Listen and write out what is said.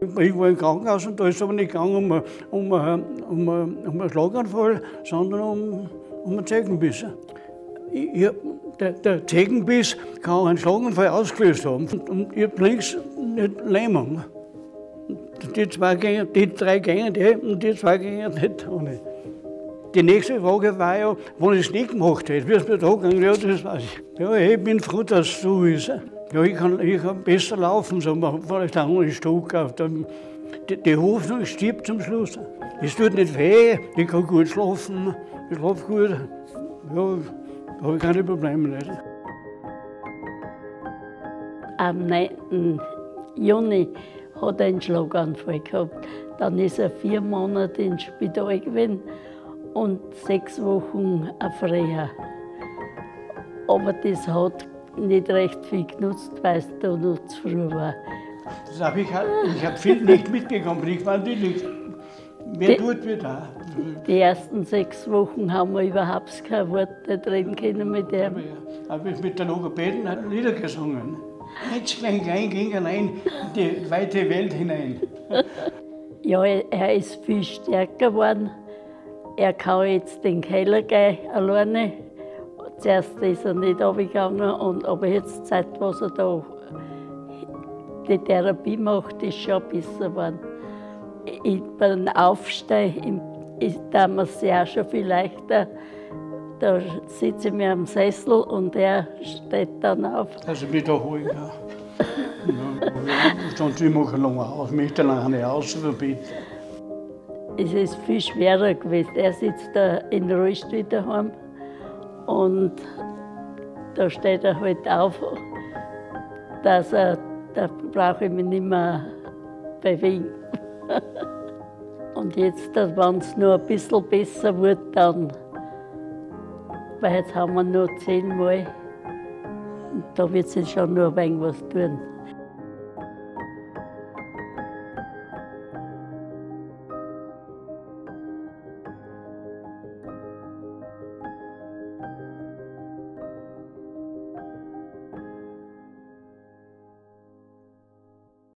Ich war im Krankenhaus und da ist es aber nicht gegangen um einen Schlaganfall, sondern um einen Zeckenbiss. Der Zeckenbiss kann einen Schlaganfall ausgelöst haben und ich habe links nicht Lähmung. Die drei gingen und die zwei gingen nicht ohne. Die nächste Frage war ja, wenn ich es nicht gemacht hätte, wie es mir da gegangen, ja, das weiß ich. Ja, ich bin froh, dass es so ist. Ja, ich kann besser laufen, so, vielleicht auch einen Stock auf. Die Hoffnung stirbt zum Schluss. Es tut nicht weh, ich kann gut schlafen, ich schlafe gut. Ja, da habe ich keine Probleme. Nicht. Am 9. Juni hat er einen Schlaganfall gehabt. Dann ist er 4 Monate ins Spital gewesen und 6 Wochen auf Reha. Aber das hat nicht recht viel genutzt, weil es da noch zu früh war. Ich habe viel nicht mitbekommen. Ich meine, wer tut, wird auch. Die ersten 6 Wochen haben wir überhaupt kein Wort nicht reden können mit ihm. Habe ich mit den Logopäden Lieder gesungen. Jetzt klein ging allein in die weite Welt hinein. Ja, er ist viel stärker geworden. Er kann jetzt den Keller gehen alleine. Zuerst ist er nicht runtergegangen, aber jetzt, seit was er da die Therapie macht, ist schon besser geworden. Beim Aufstehen ist es ja auch schon viel leichter. Da sitze ich mir am Sessel und er steht dann auf. Also ich bin da ruhig, ja. Sonst ich mache lange aus, möchte lange ausprobieren. Es ist viel schwerer gewesen. Er sitzt da in der Rollstuhl daheim und da steht er halt auf, da brauche ich mich nicht mehr bewegen. Und jetzt, wenn es nur ein bisschen besser wird, dann, weil jetzt haben wir nur 10 Mal, und da wird sich schon nur ein wenig was tun.